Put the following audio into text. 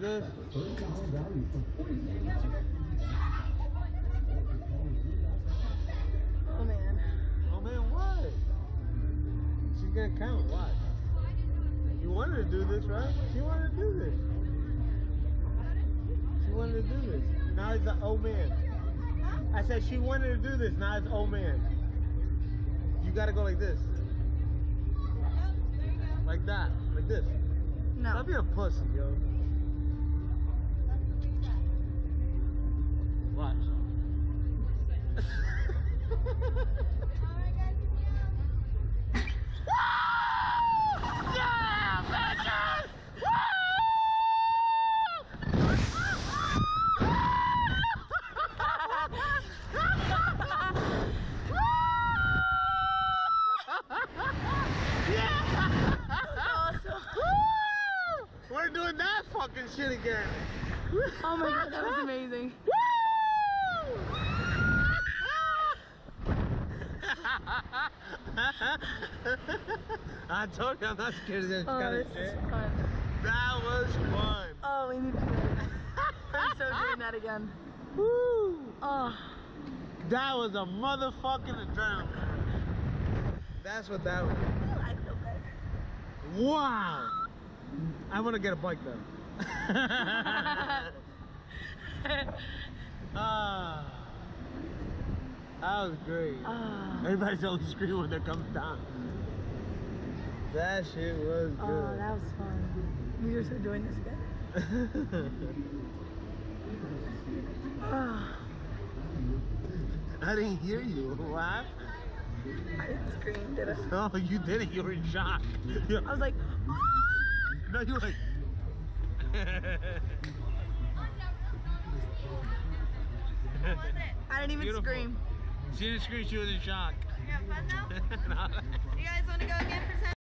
this? Oh man. Oh man, what? She's gonna count, watch. You wanted to do this, right? She wanted to do this. She wanted to do this. Now it's the old man. I said she wanted to do this, now it's old man. You gotta go like this. Like that, like this. No. Stop being a pussy, yo. Watch. Yeah, bitches! We're doing that fucking shit again. Oh my god, that was amazing. I told you I'm not scared of this kind of shit. Fun. That was fun. Oh, we need to do that. I'm so doing that again. Woo! Oh. That was a motherfucking adrenaline. That's what that was. I feel better. Wow! I want to get a bike though. That was great. Everybody's only screaming when they're coming down. That shit was good. Oh, that was fun. We were so doing this again. I didn't hear you laugh. I didn't scream, did I? No, you didn't. You were in shock. I was like, No, you were like. I didn't even Beautiful. scream. She didn't scream. She was in shock. You have fun now? You guys want to go again for 10?